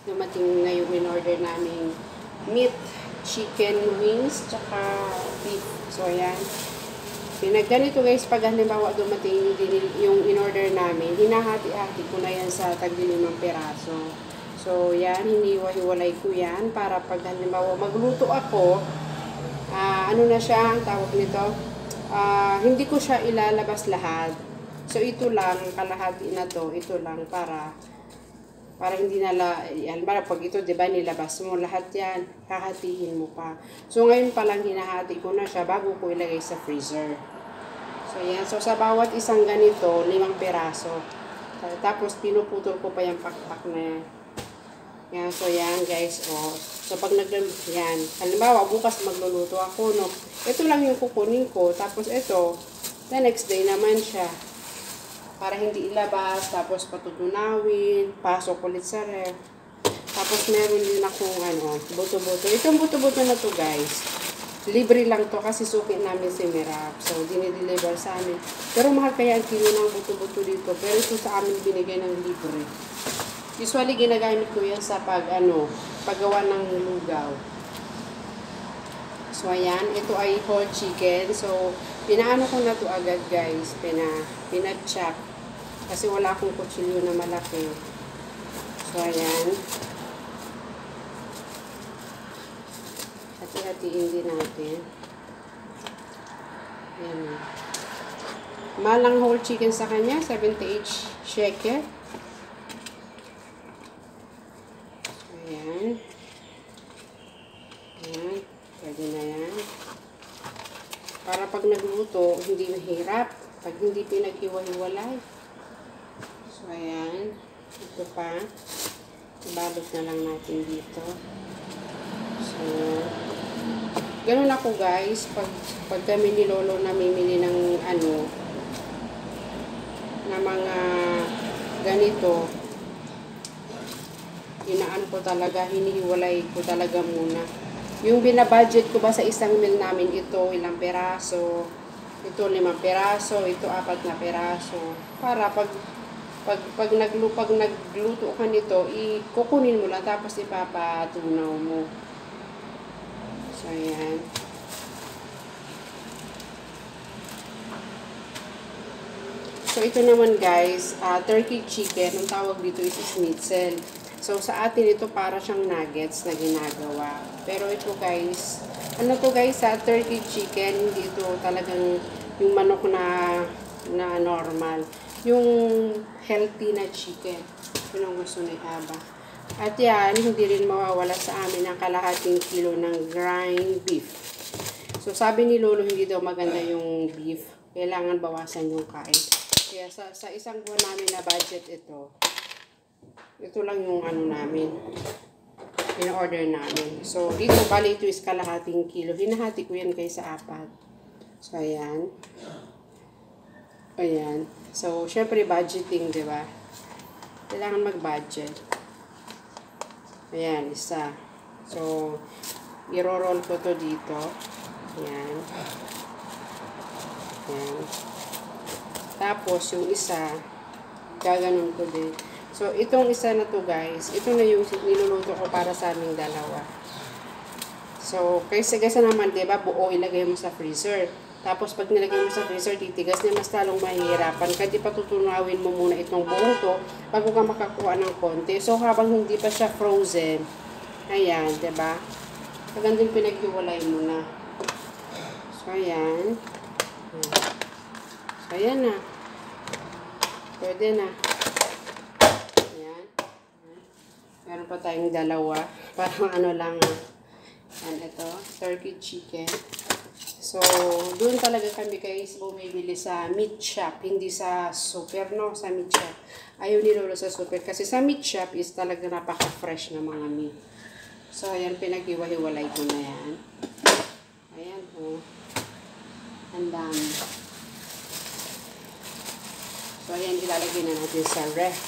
dumating na yung in-order naming meat, chicken wings, tsaka beef. So, ayan. Ganito guys, pag halimbawa dumating yung in-order namin, hinahati-hati ko na yan sa tag-5 peraso. So, yan, hiniwa-hiwalay ko yan para pag halimbawa magluto ako, ano na siya, ang tawag nito, hindi ko siya ilalabas lahat. So, ito lang, kalahati na to, ito lang para hindi yan, para pag ito, diba, nilabas mo lahat yan, hahatiin mo pa. So, ngayon pa lang hinahati ko na siya bago ko ilagay sa freezer. So, yan. So, sa bawat isang ganito, 5 peraso. Tapos, pinuputol ko pa yung pakpak na yan. Yan. So, yan, guys. Oh. So, pag yan. Halimbawa, bukas magluluto ako, no? Ito lang yung kukunin ko. Tapos, ito, the next day naman siya. Para hindi ilabas. Tapos, patutunawin. Pasok ulit sa ref. Tapos, meron din akong, buto-buto. Itong buto-buto na to, guys. Libre lang to kasi suki namin si Mirap. So, dinideliver sa amin. Pero mahal kaya ang kilo ng buto-buto dito. Pero ito sa amin binigay ng libre. Usually, ginagamit ko yan sa paggawa ng lugaw. So, ayan. Ito ay whole chicken. So, pinaano ko na to agad, guys. Pinag-chop. Kasi wala akong kutsilyo na malaki. So, ayan. Hati-hatiin din natin. Ayan. Malang whole chicken sa kanya, 78 shekel. Ayan. Ayan. Pwede na yan. Para pag nagluto, hindi mahirap. Pag hindi pinag-iwa-hiwalay. So, ayan. Ito pa. Ibalot na lang natin dito. So, ganun ako guys, pag kami ni Lolo namimili ng na mga ganito, ko talaga, hinihiwalay ko talaga muna. Yung binabudget ko ba sa isang meal namin, ito ilang peraso, ito 5 peraso, ito 4 na peraso. Para pag nagluto ka nito, kukunin mo lang tapos ipapatunaw mo. So, ayan. So, ito naman guys, turkey chicken. Ang tawag dito is schnitzel. So, sa atin ito para siyang nuggets na ginagawa. Pero ito guys, turkey chicken, hindi ito talagang yung manok na normal. Yung healthy na chicken. Yun ang gusto ni Aba. At yan, hindi rin mawawala sa amin ang kalahating kilo ng grind beef. So, sabi ni Lolo, hindi daw maganda yung beef. Kailangan bawasan yung kain. Kaya sa isang buwan namin na budget ito lang yung namin. In-order namin. So, dito, bali ito is kalahating kilo. Hinahati ko yan kayo sa 4. So, ayan. Ayan. So, syempre, budgeting, diba? Kailangan mag-budget. Ayan, isa. So, i-roll ko to dito. Ayan. Ayan. Tapos, yung isa, gaganon ko din. So, itong isa na to guys, ito na yung niluluto ko para sa aming dalawa. So, kaysa naman, diba, buo ilagay mo sa freezer. Tapos, pag nilagay mo sa freezer, titigas niya, mas talong mahihirapan. Kaya patutunawin mo muna itong buong to, bago ka makakuha ng konti. So, habang hindi pa siya frozen, ayan, diba? Magandang pinaghiwalay mo na. So, ayan. So, ayan na. Pwede na. Meron pa tayong dalawa. Parang lang. Yan, ito. Turkey chicken. So, doon talaga kami guys bumibili sa meat shop. Hindi sa super, no? Sa meat shop. Ayaw ni Lolo sa super. Kasi sa meat shop is talaga napaka-fresh na mga meat. So, ayan. Pinag-iwa-hiwalay ko na yan. Ayan, oh. Ang dami. So, ayan. Ilalagay na natin sa ref.